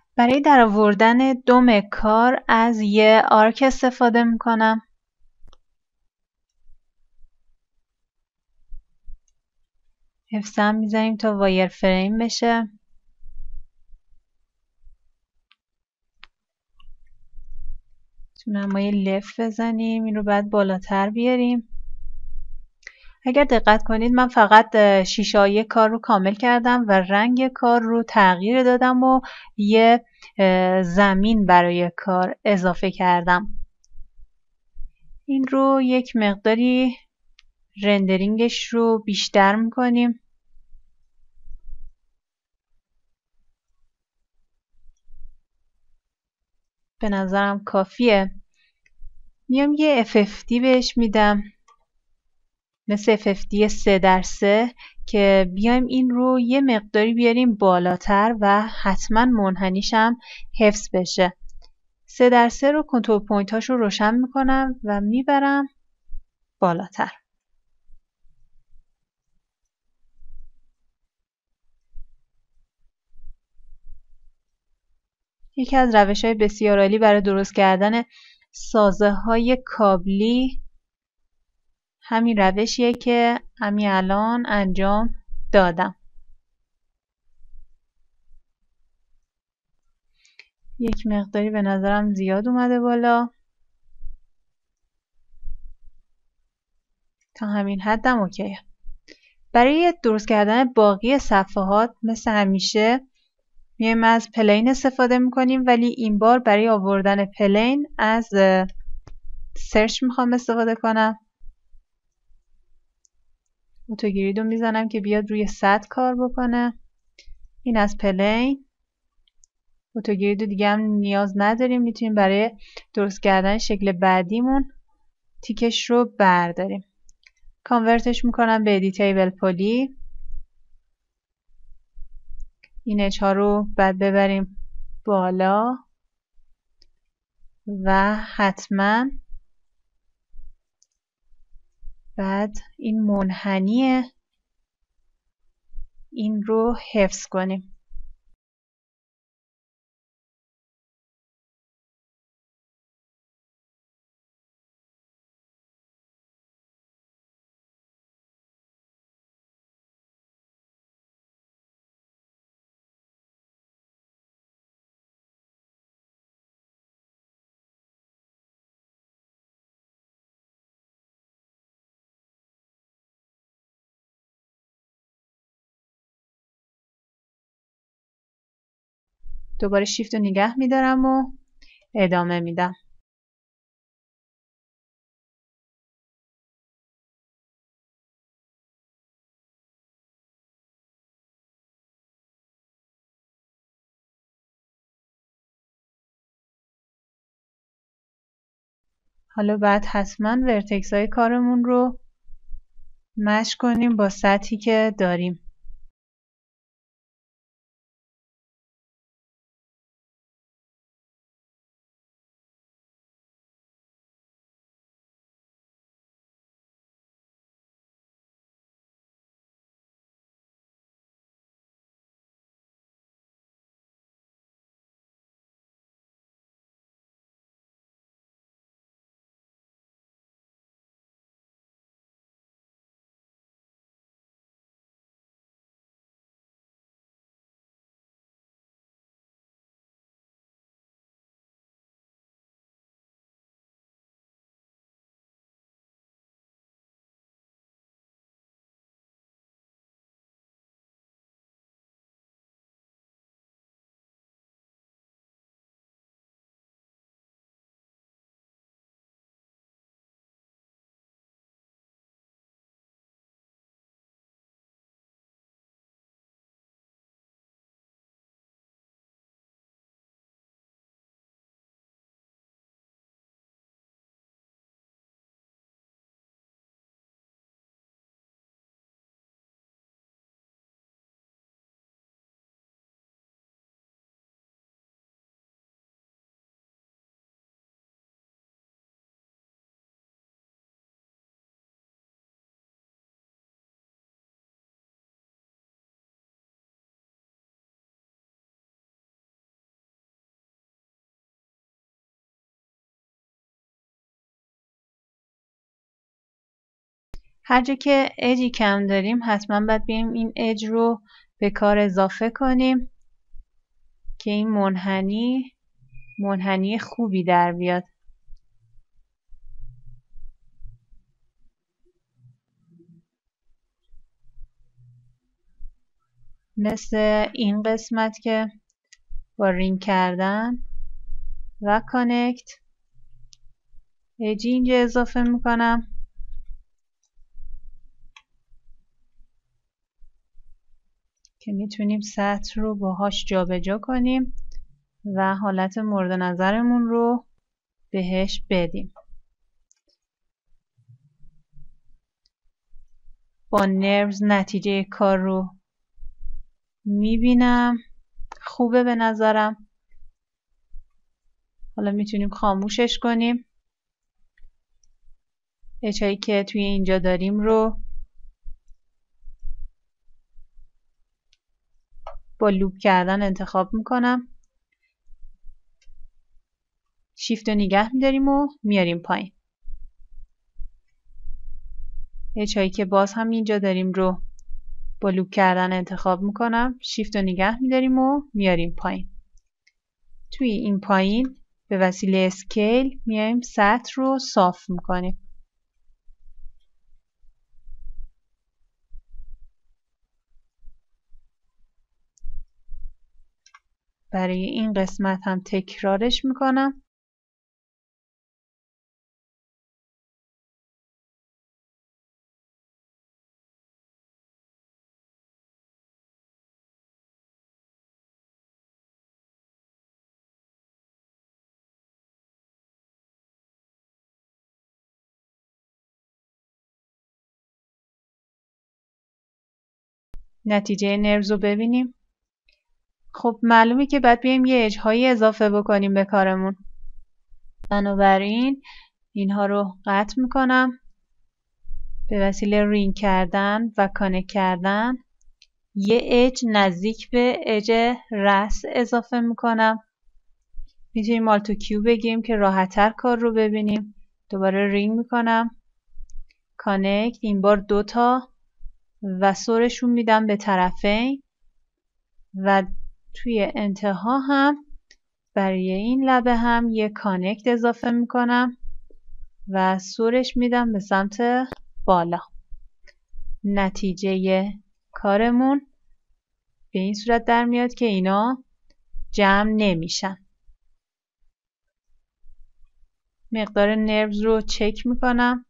برای درآوردن دم کار از یه آرک استفاده میکنم. حفظم میزنیم تا وایر فریم بشه. ما یه لفت بزنیم، این رو بعد بالاتر بیاریم. اگر دقت کنید من فقط شیشه‌های کار رو کامل کردم و رنگ کار رو تغییر دادم و یه زمین برای کار اضافه کردم. این رو یک مقداری رندرینگش رو بیشتر میکنیم. به نظرم کافیه. میام یه FFD بهش میدم، مثل FFD 3x3 که بیایم این رو یه مقداری بیاریم بالاتر و حتما منحنیش هم حفظ بشه. 3x3 رو کنترل پوینت هاش رو روشن میکنم و میبرم بالاتر. یکی از روش های بسیار عالی برای درست کردن سازه های کابلی همین روشیه که همین الان انجام دادم. یک مقداری به نظرم زیاد اومده بالا. تا همین حدم اوکیه. برای درست کردن باقی صفحات مثل همیشه میایم از پلین استفاده میکنیم، ولی این بار برای آوردن پلین از سرچ میخوام استفاده کنم. اتوگرید رو میزنم که بیاد روی سطح کار بکنه. این از پلین. اتوگرید رو دیگه هم نیاز نداریم، میتونیم برای درست کردن شکل بعدیمون تیکش رو برداریم. کانورتش میکنم به ادیتیبل پلی. این اچ ها رو بعد ببریم بالا و حتما بعد این منحنی این رو حفظ کنیم. دوباره شیفت رو نگه میدارم و ادامه میدم. حالا بعد حتما ورتکس های کارمون رو مچ کنیم با سطحی که داریم. هر جا که اجی کم داریم حتما باید بیایم این اج رو به کار اضافه کنیم که این منحنی خوبی در بیاد. مثل این قسمت که با رینگ کردن و کانکت اجی اینجا اضافه میکنم که میتونیم سطح رو باهاش جابجا کنیم و حالت مورد نظرمون رو بهش بدیم. با نروز نتیجه کار رو میبینم، خوبه به نظرم. حالا میتونیم خاموشش کنیم. اجایی که توی اینجا داریم رو با لوپ کردن انتخاب میکنم. شیفت رو نگه میداریم و میاریم پایین. اجایی که باز هم اینجا داریم رو با لوپ کردن انتخاب میکنم. شیفت رو نگه میداریم و میاریم پایین. توی این پایین به وسیله اسکیل میایم سطح رو صاف میکنیم. برای این قسمت هم تکرارش میکنم. نتیجه نروز رو ببینیم. خب معلومه که باید بیایم یه اجهایی اضافه بکنیم به کارمون. بنابراین اینها رو قطع میکنم. به وسیله رینگ کردن و کانکت کردن یه اج نزدیک به اج رأس اضافه میکنم. میتونیم آلت و کیو بگیم که راحت‌تر کار رو ببینیم. دوباره رینگ میکنم. کانکت، این بار 2 تا و سرشون میدم به طرفین و توی انتها هم برای این لبه هم یه کانکت اضافه میکنم و سرش میدم به سمت بالا. نتیجه کارمون به این صورت در میاد که اینا جمع نمیشن. مقدار نروز رو چک میکنم.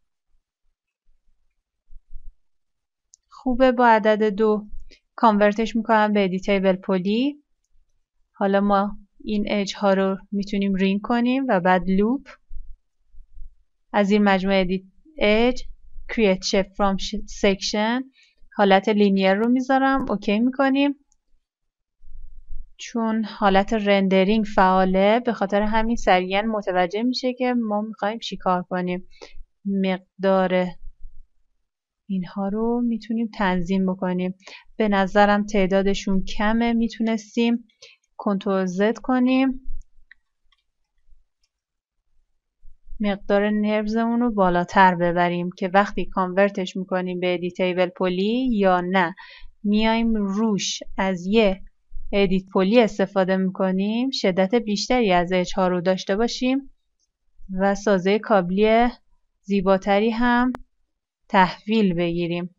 خوبه. با عدد 2 کانورتش میکنم به ادیتیبل پلی. حالا ما این اج ها رو میتونیم رینگ کنیم و بعد لوپ. از این مجموعه ادیت اج create shape from section حالت لینیر رو میذارم. اوکی میکنیم. چون حالت رندرینگ فعاله به خاطر همین سریعا متوجه میشه که ما میخوایم چیکار کنیم. مقدار اینها رو میتونیم تنظیم بکنیم. به نظرم تعدادشون کمه. میتونستیم کنترل زد کنیم. مقدار نروزمون رو بالاتر ببریم که وقتی کانورتش میکنیم به ادیتیبل پلی یا نه میایم روش از یه ادیت پلی استفاده میکنیم شدت بیشتری از اج ها رو داشته باشیم و سازه کابلی زیباتری هم تحویل بگیریم.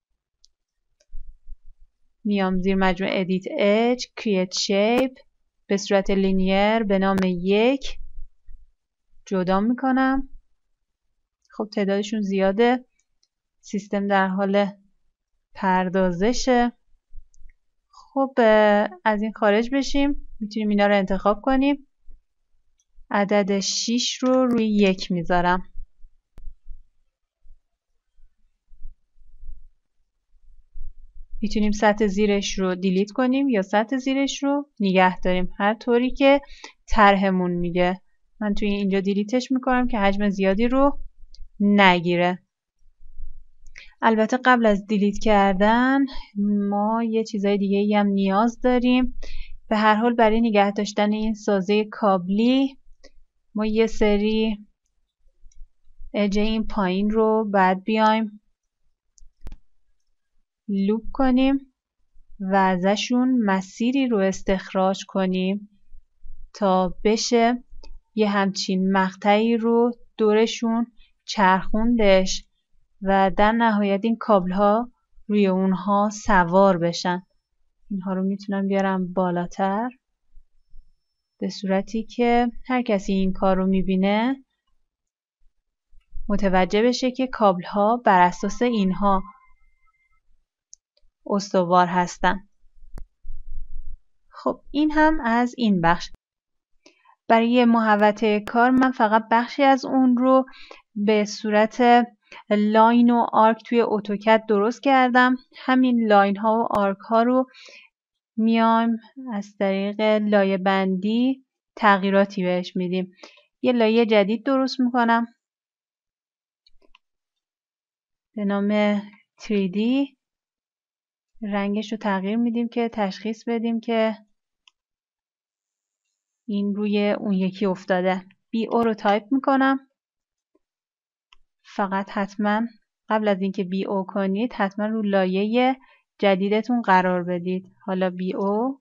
میام زیر مجموعه ادیت اج create shape به صورت لینیر به نام 1 جدا میکنم. خب تعدادشون زیاده. سیستم در حال پردازشه. خب از این خارج بشیم. میتونیم اینا رو انتخاب کنیم. عدد 6 رو روی 1 میذارم. میتونیم سطح زیرش رو دیلیت کنیم یا سطح زیرش رو نگه داریم. هر طوری که طرحمون میگه. من توی اینجا دیلیتش میکنم که حجم زیادی رو نگیره. البته قبل از دیلیت کردن ما یه چیزای دیگه هم نیاز داریم. به هر حال برای نگه داشتن این سازه کابلی ما یه سری اج این پایین رو بعد بیایم لوپ کنیم و ازشون مسیری رو استخراج کنیم تا بشه یه همچین مقطعی رو دورشون چرخوندش و در نهایت این کابل ها روی اونها سوار بشن. اینها رو میتونم بیارم بالاتر به صورتی که هر کسی این کار رو میبینه متوجه بشه که کابل ها بر اساس اینها استوار هستن. خب این هم از این بخش. برای محوطه کار من فقط بخشی از اون رو به صورت لاین و آرک توی اتوکد درست کردم. همین لاین ها و آرک ها رو میایم از طریق لایه بندی تغییراتی بهش میدیم. یه لایه جدید درست میکنم به نام 3D. رنگش رو تغییر میدیم که تشخیص بدیم که این روی اون یکی افتاده. BO رو تایپ میکنم. فقط حتما قبل از اینکه BO کنید حتما رو لایه جدیدتون قرار بدید. حالا BO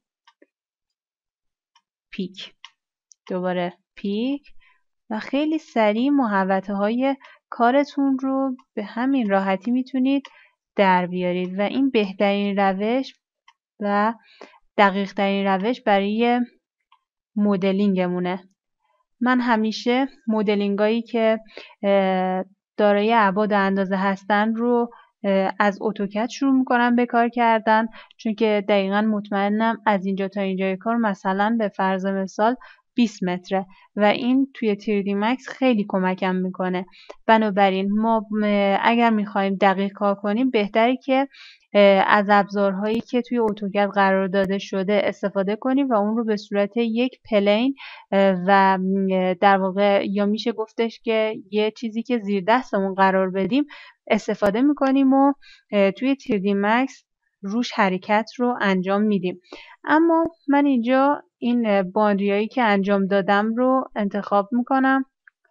پیک، دوباره پیک و خیلی سریع محوطه های کارتون رو به همین راحتی میتونید در بیارید و این بهترین روش و دقیق ترین روش برای مدلینگمونه. من همیشه مدلینگایی که دارای ابعاد و اندازه هستن رو از اتوکد شروع میکنم به کار کردن، چون که دقیقا مطمئنم از اینجا تا اینجای کار مثلا به فرض مثال 20 متره و این توی 3D Max خیلی کمکم میکنه. بنابراین ما اگر میخوایم دقیق کار کنیم بهتره که از ابزارهایی که توی اتوکد قرار داده شده استفاده کنیم و اون رو به صورت یک پلین و در واقع یا میشه گفتش که یه چیزی که زیر دستمون قرار بدیم استفاده میکنیم و توی 3D Max روش حرکت رو انجام میدیم. اما من اینجا این باندریایی که انجام دادم رو انتخاب میکنم.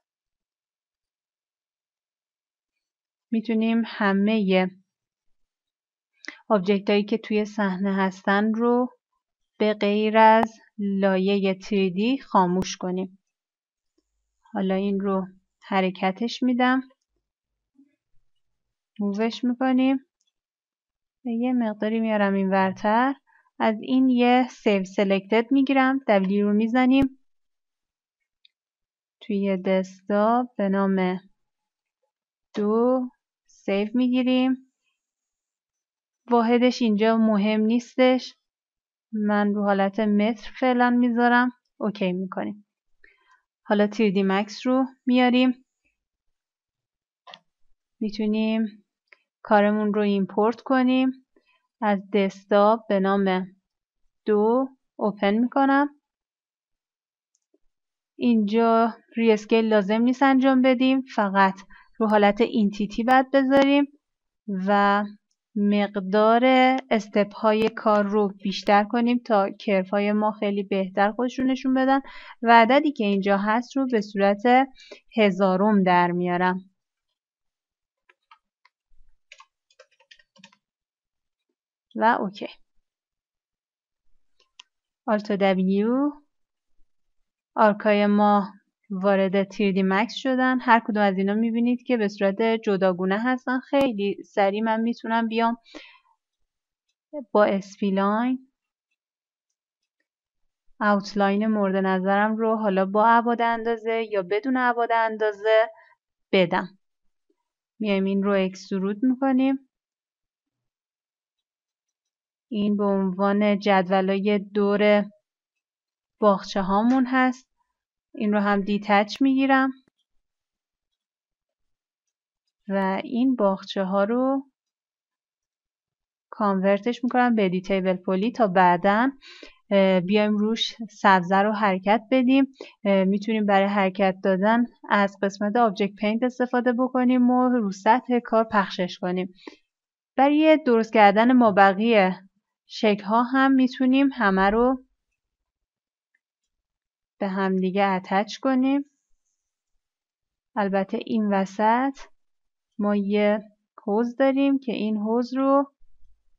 میتونیم همه آبجکت هایی که توی صحنه هستن رو به غیر از لایه 3D خاموش کنیم. حالا این رو حرکتش میدم، مووش میکنیم، یه مقداری میارم این ورتر. از این یه سیو سلکتد میگیرم، W رو میزنیم توی دسکتاپ به نام 2 سیو میگیریم. واحدش اینجا مهم نیستش، من رو حالت متر فعلا میذارم. اوکی میکنیم. حالا 3D Max رو میاریم، میتونیم کارمون رو ایمپورت کنیم. از دسکتاپ به نام 2 اوپن میکنم. اینجا ری اسکیل لازم نیست انجام بدیم، فقط رو حالت اینتیتی باید بذاریم و مقدار استپ های کار رو بیشتر کنیم تا کرف های ما خیلی بهتر خودشون نشون بدن و عددی که اینجا هست رو به صورت 1000 در میارم و اوکی. آلت W، آرکای ما وارد 3D Max شدن. هر کدوم از اینا میبینید که به صورت جداگونه هستن. خیلی سریع من میتونم بیام با اسپیلاین اوتلاین مورد نظرم رو حالا با ابعاد اندازه یا بدون ابعاد اندازه بدم. میایم این رو اکسترود میکنیم. این به عنوان جدولای دور باغچه هامون هست. این رو هم دیتچ میگیرم و این باغچه ها رو کانورتش میکنم به دیتیبل پلی تا بعداً بیایم روش سبزه رو حرکت بدیم. میتونیم برای حرکت دادن از قسمت آبجکت پینت استفاده بکنیم و رو سطح کار پخشش کنیم. برای درست کردن مابقی شکل ها هم میتونیم همه رو به همدیگه اتچ کنیم. البته این وسط ما یه حوض داریم که این حوض رو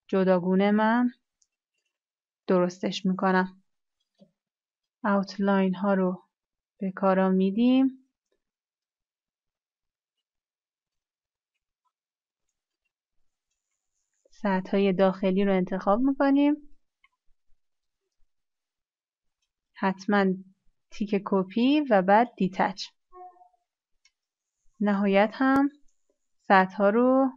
جداگونه من درستش میکنم. اوتلاین ها رو به کارا میدیم. سطح های داخلی رو انتخاب میکنیم. حتما تیک کپی و بعد دیتچ. نهایت هم سطح ها رو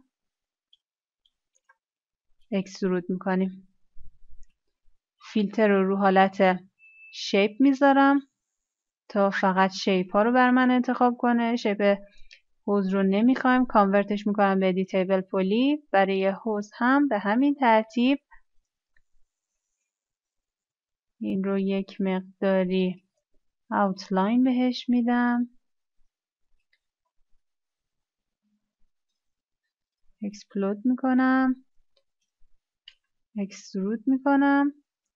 اکسترود میکنیم. فیلتر رو حالت شیپ میذارم تا فقط شیپ ها رو بر من انتخاب کنه. شیپ حوض رو نمیخوایم، کانورتش میکنم به ادیتیبل پولی. برای حوض هم به همین ترتیب این رو یک مقداری اوتلاین بهش میدم. اکسپلود میکنم، اکسترود میکنم.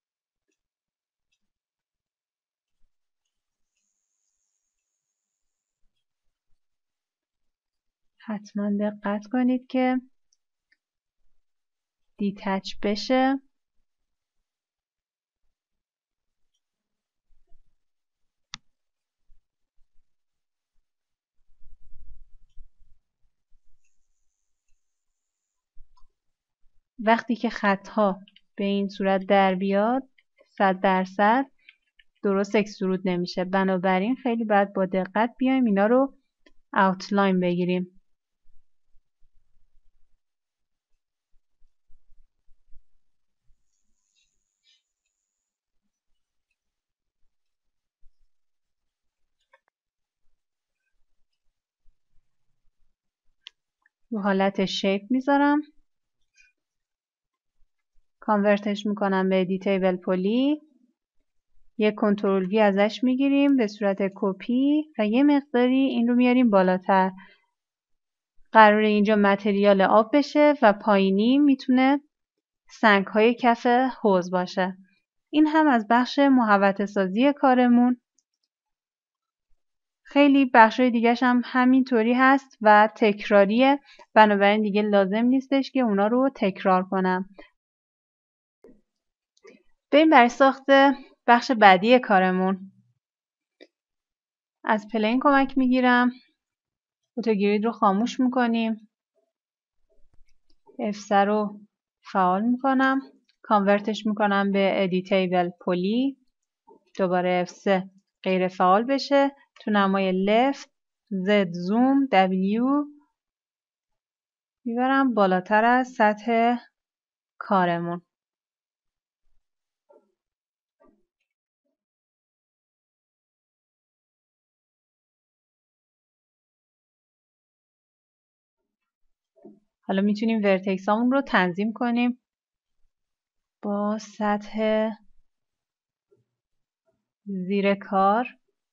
حتما دقت کنید که دیتچ بشه. وقتی که خطها به این صورت در بیاد 100% درست اکسترود نمیشه. بنابراین خیلی باید با دقت بیایم اینا رو اوتلاین بگیریم. رو حالت شیپ میذارم، کانورتش میکنم به ادیتیبل پولی. یک کنترل وی ازش میگیریم به صورت کپی و یه مقداری این رو میاریم بالاتر. قراره اینجا متریال آب بشه و پایینی میتونه سنگ های کف حوض باشه. این هم از بخش محوطه سازی کارمون. خیلی بخشای دیگه‌ش هم همینطوری هست و تکراریه، بنابراین دیگه لازم نیستش که اونا رو تکرار کنم. بریم برای ساخت بخش بعدی کارمون. از پلین کمک میگیرم، اتوگرید رو خاموش میکنیم، F3 رو فعال میکنم، کانورتش میکنم به ادیتیبل پولی. دوباره F3 غیر فعال بشه. تو نمای left Z زوم W میبرم بالاتر از سطح کارمون. حالا میتونیم ورتکس هامون رو تنظیم کنیم با سطح زیر کار.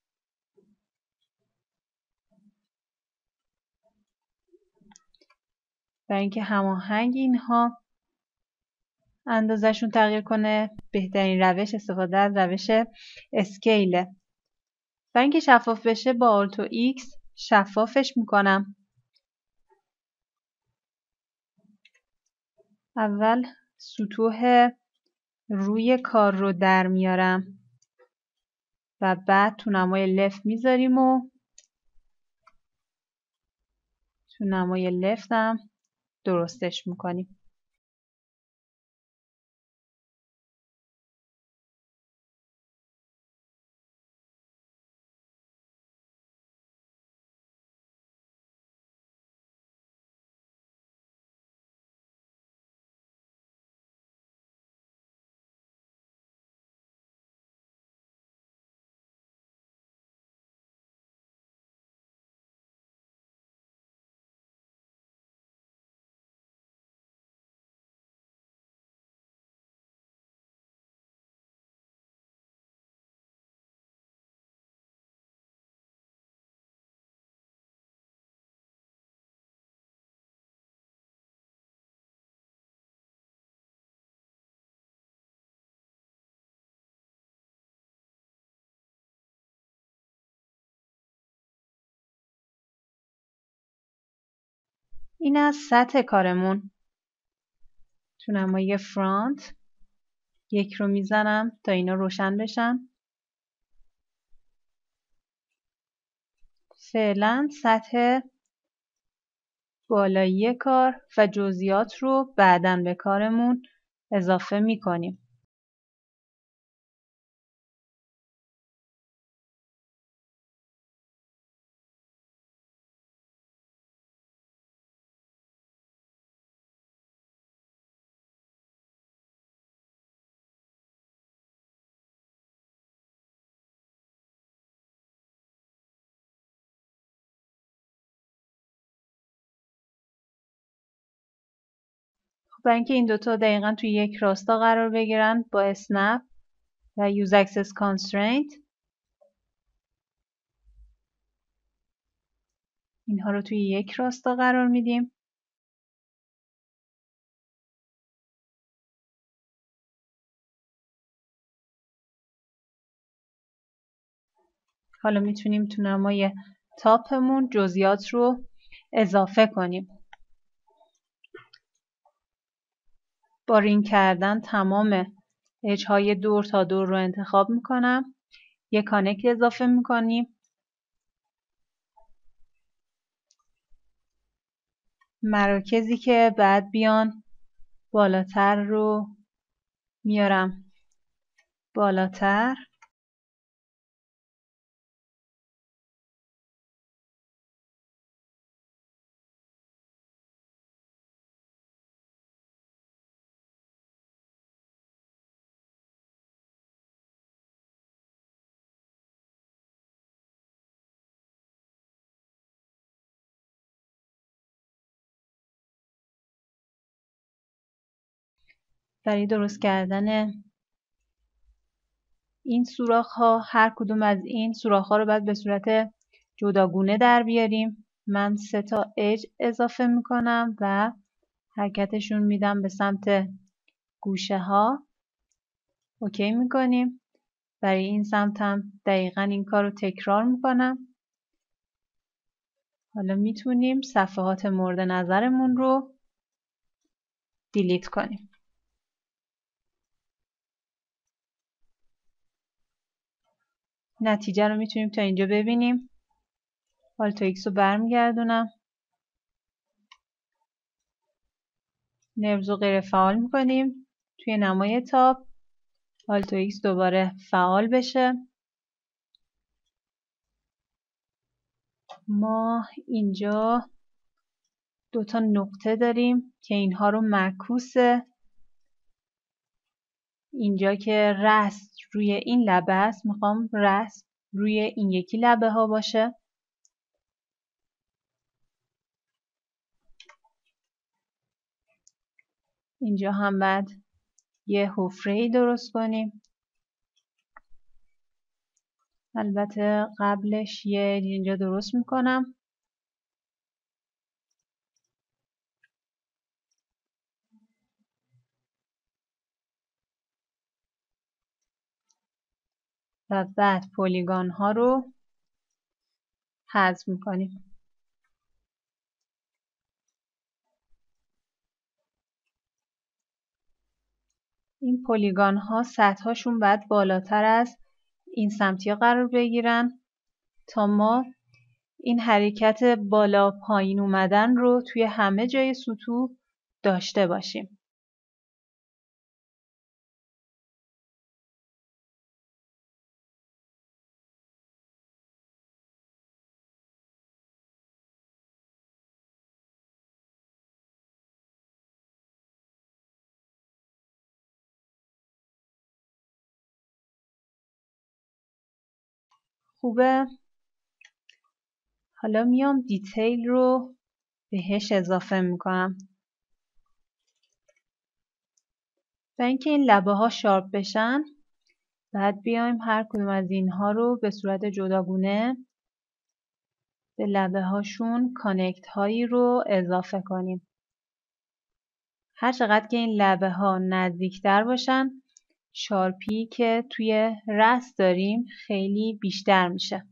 برای اینکه هماهنگ اینها اندازهشون تغییر کنه بهترین روش استفاده از روش اسکیله. برای اینکه شفاف بشه با آلت و ایکس شفافش میکنم. اول سطوح روی کار رو در میارم و بعد تو نمای لفت میذاریم و تو نمای لفت هم درستش میکنیم. این از سطح کارمون. تو نمای فرانت 1 رو میزنم تا اینا روشن بشن. فعلا سطح بالایی کار و جزئیات رو بعداً به کارمون اضافه میکنیم. برای اینکه این دوتا دقیقا توی یک راستا قرار بگیرن با اسنپ و Use Access Constraint اینها رو توی یک راستا قرار میدیم. حالا میتونیم تو نمای تاپمون جزئیات رو اضافه کنیم. با رینگ کردن تمام اجهای دور تا دور رو انتخاب میکنم. یک کانکت اضافه میکنیم. مراکزی که بعد بیان بالاتر رو میارم بالاتر. برای درست کردن این سوراخ ها هر کدوم از این سوراخ ها رو باید به صورت جداگونه در بیاریم. من 3 تا اج اضافه میکنم و حرکتشون میدم به سمت گوشه ها. اوکی میکنیم. برای این سمت هم دقیقا این کار رو تکرار میکنم. حالا میتونیم صفحات مورد نظرمون رو دیلیت کنیم. نتیجه رو میتونیم تا اینجا ببینیم. آلت و ایکس رو برمیگردونم. نرمز رو غیر فعال میکنیم. توی نمای تاب آلت و ایکس دوباره فعال بشه. ما اینجا 2 تا نقطه داریم که اینها رو معکوس اینجا که رست روی این لبه است میخوام رست روی این یکی لبه ها باشه. اینجا هم بعد یه حفره‌ای درست کنیم. البته قبلش یه اینجا درست میکنم. و بعد پلیگان ها رو حذف میکنیم. این پلیگان ها سطح هاشون باید بالاتر از این سمتی ها قرار بگیرن تا ما این حرکت بالا پایین اومدن رو توی همه جای سطوح داشته باشیم. خوبه. حالا میام دیتیل رو بهش اضافه میکنم. برای اینکه این لبه ها شارپ بشن بعد بیایم هر کدوم از اینها رو به صورت جداگونه به لبه هاشون کانکت هایی رو اضافه کنیم. هر چقدر که این لبه ها نزدیکتر باشن شارپی که توی رست داریم خیلی بیشتر میشه.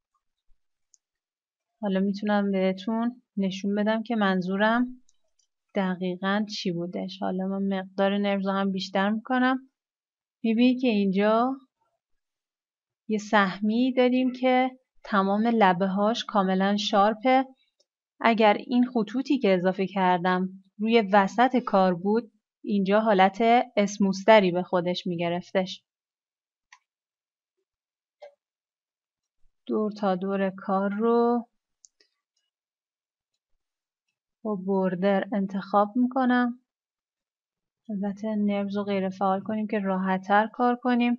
حالا میتونم بهتون نشون بدم که منظورم دقیقاً چی بودش. حالا من مقدار نرز رو هم بیشتر میکنم. میبینی که اینجا یه سهمی داریم که تمام لبه هاش کاملا شارپه. اگر این خطوطی که اضافه کردم روی وسط کار بود، اینجا حالت اسموستری به خودش میگرفتش. دور تا دور کار رو با بوردر انتخاب میکنم. البته نرز رو غیر فعال کنیم که راحت تر کار کنیم.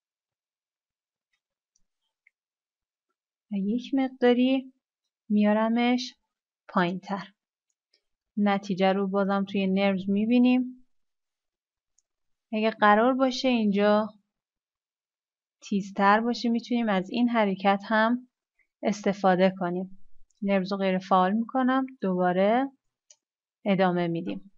و یک مقداری میارمش پایین تر. نتیجه رو بازم توی نرز میبینیم. اگه قرار باشه اینجا تیزتر باشه میتونیم از این حرکت هم استفاده کنیم. نرز رو غیر فعال میکنم. دوباره ادامه میدیم.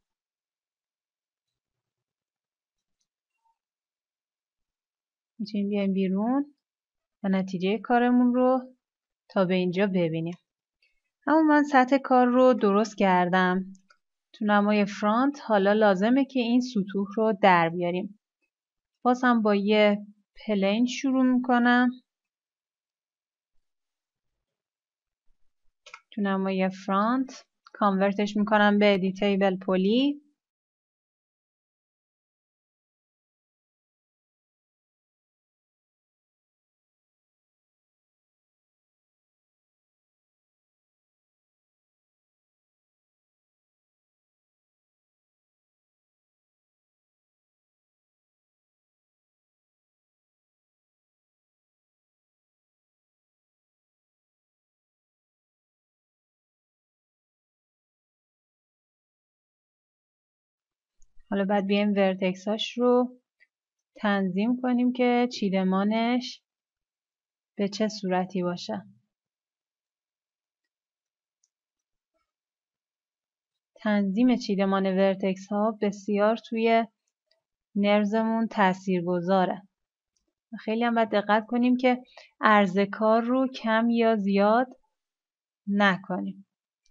میتونیم بیایم بیرون و نتیجه کارمون رو تا به اینجا ببینیم. اما من سطح کار رو درست کردم. تو نمای فرانت حالا لازمه که این سطوح رو در بیاریم. باز هم با یه پلین شروع میکنم. تو نمای فرانت کانورتش میکنم به ادیتیبل پلی. حالا بعد بیایم ورتکساش رو تنظیم کنیم که چیدمانش به چه صورتی باشه. تنظیم چیدمان ورتکس ها بسیار توی نرزمون تأثیر گذاره. خیلی هم باید دقت کنیم که عرض کار رو کم یا زیاد نکنیم.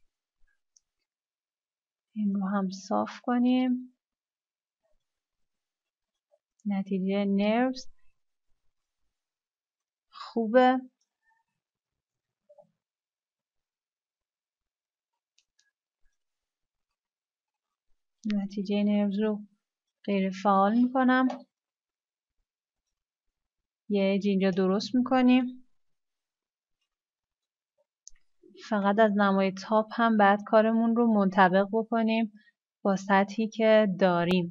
این رو هم صاف کنیم. نتیجه نرز خوبه. نتیجه نرز رو غیر فعال میکنم. یه اج اینجا درست میکنیم. فقط از نمای تاپ هم بعد کارمون رو منطبق بکنیم با سطحی که داریم.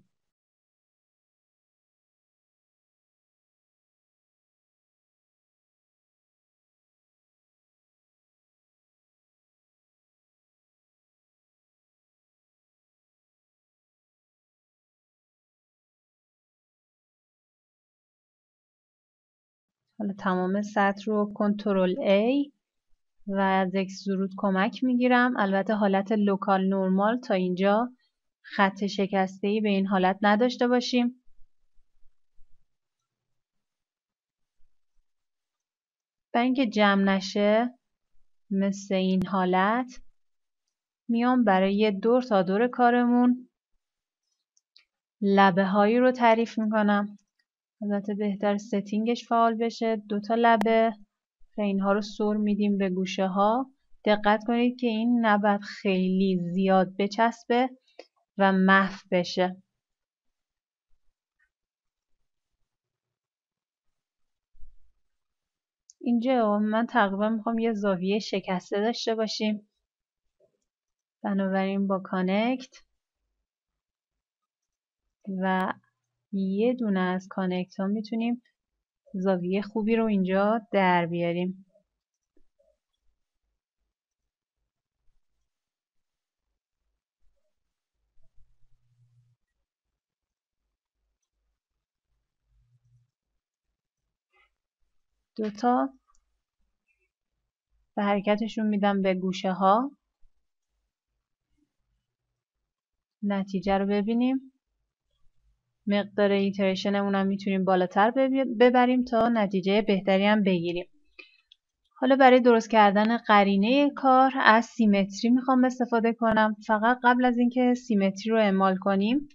حالا تمام سطح رو کنترل A و از اکسترود کمک میگیرم. البته حالت لوکال نورمال تا اینجا خط شکسته‌ای به این حالت نداشته باشیم. برای اینکه جمع نشه مثل این حالت میام برای دور تا دور کارمون لبه هایی رو تعریف میکنم. البته بهتر ستینگش فعال بشه. 2 تا لبه که اینها رو سر میدیم به گوشه ها. دقت کنید که این نباید خیلی زیاد بچسبه و محو بشه. اینجا من تقریبا میخوام یه زاویه شکسته داشته باشیم. بنابراین با کانکت و یه دونه از کانکت ها میتونیم زاویه خوبی رو اینجا در بیاریم. دوتا و حرکتشون میدم به گوشه ها. نتیجه رو ببینیم. مقدار ایتریشنمون هم میتونیم بالاتر ببریم تا نتیجه بهتری هم بگیریم. حالا برای درست کردن قرینه کار از سیمتری میخوام استفاده کنم. فقط قبل از اینکه سیمتری رو اعمال کنیم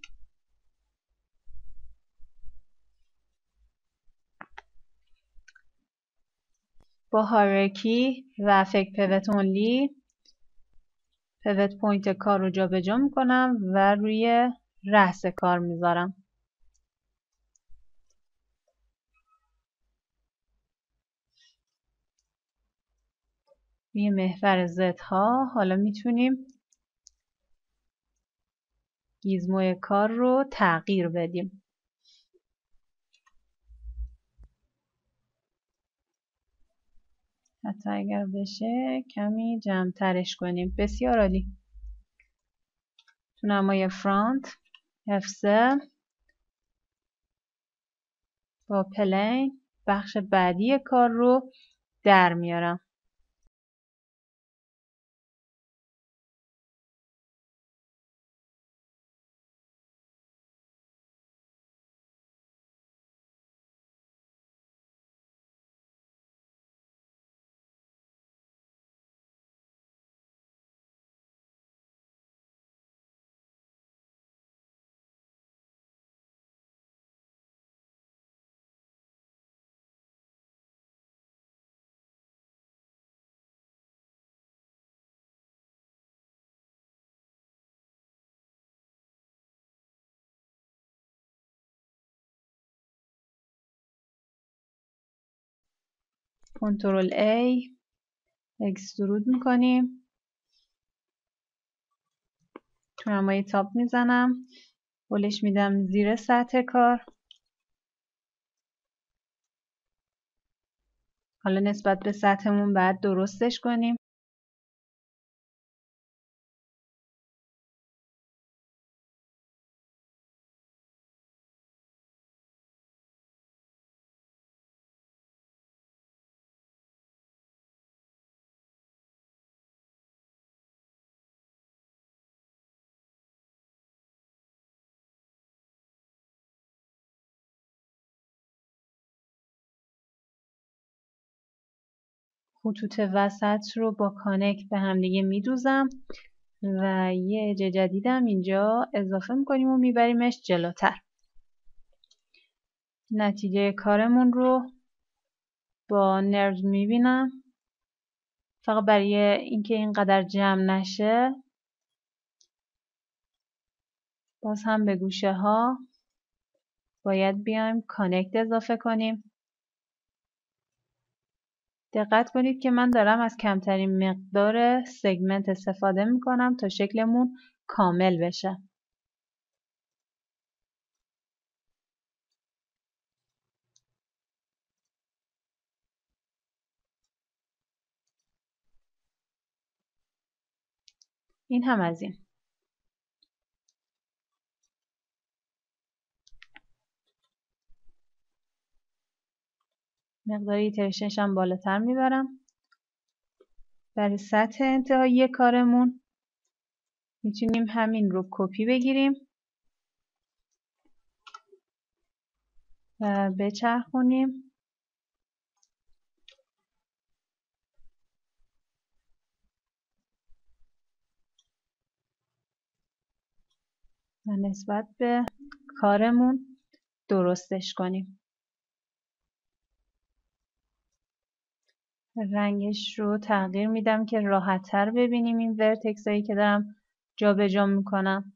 با هایرارکی و افکت پیوت اونلی پیوت پوینت کار رو جابجا میکنم و روی رأس کار میذارم. روی محور زد ها حالا میتونیم گیزموی کار رو تغییر بدیم. حتی اگر بشه کمی جمع‌ترش کنیم. بسیار عالی. تو نمای فرانت F3 با پلین بخش بعدی کار رو در میارم. کنترل A اکسترود میکنیم. تو نمای تاپ میزنم. هلش میدم زیر سطح کار. حالا نسبت به سطحمون بعد درستش کنیم. خطوط وسط رو با کانکت به همدیگه میدوزم و یه اج جدیدم اینجا اضافه میکنیم و میبریمش جلوتر. نتیجه کارمون رو با نرد میبینم. فقط برای اینکه اینقدر جمع نشه باز هم به گوشه ها باید بیایم کانکت اضافه کنیم. دقت کنید که من دارم از کمترین مقدار سگمنت استفاده میکنم تا شکلمون کامل بشه. این هم از این. مقدار ایتریشنش هم بالاتر میبرم. برای سطح انتهایی کارمون میتونیم همین رو کپی بگیریم و بچرخونیم. و نسبت به کارمون درستش کنیم. رنگش رو تغییر میدم که راحت تر ببینیم این ورتکس هایی که دارم جابجا میکنم.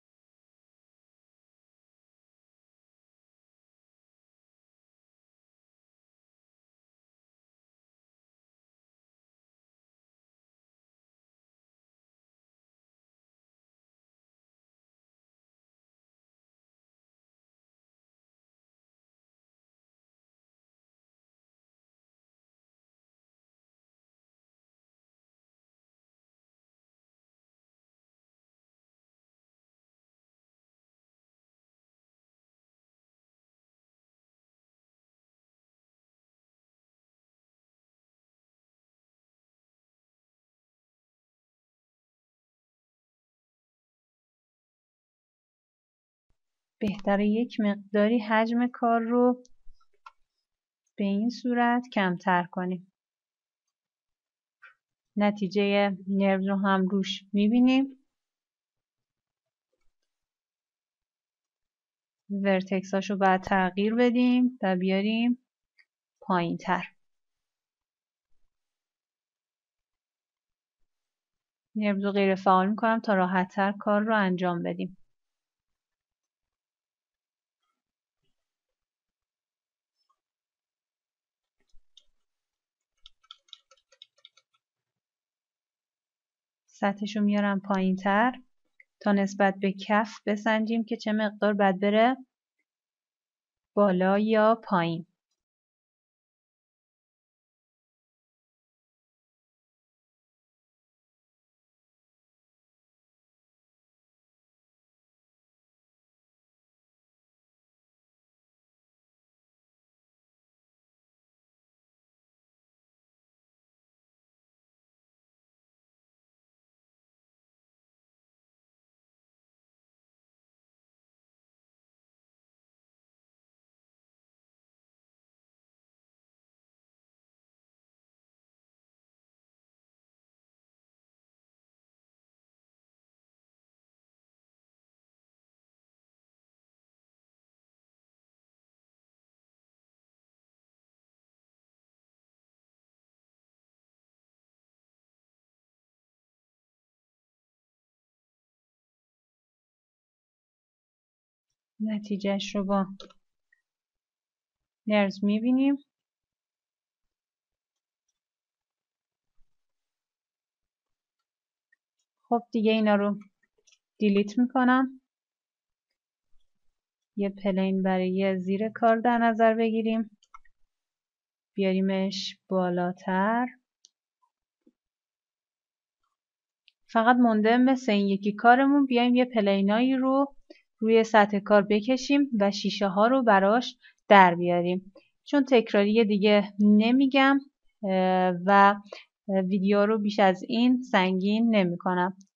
بهتره یک مقداری حجم کار رو به این صورت کمتر کنیم. نتیجه نرو رو هم روش میبینیم. ورتکساش رو باید تغییر بدیم و بیاریم پایین تر. نرو رو غیر فعال میکنم تا راحت تر کار رو انجام بدیم. سطحش رو میارم پایین تر تا نسبت به کف بسنجیم که چه مقدار باید بره بالا یا پایین. نتیجهش رو با نرز میبینیم. خب دیگه اینا رو دیلیت میکنم. یه پلین برای زیر کار در نظر بگیریم. بیاریمش بالاتر. فقط مونده مثل این یکی کارمون بیایم یه پلینایی رو روی سطح کار بکشیم و شیشه ها رو براش در بیاریم. چون تکراری دیگه نمیگم و ویدیو رو بیش از این سنگین نمی کنم.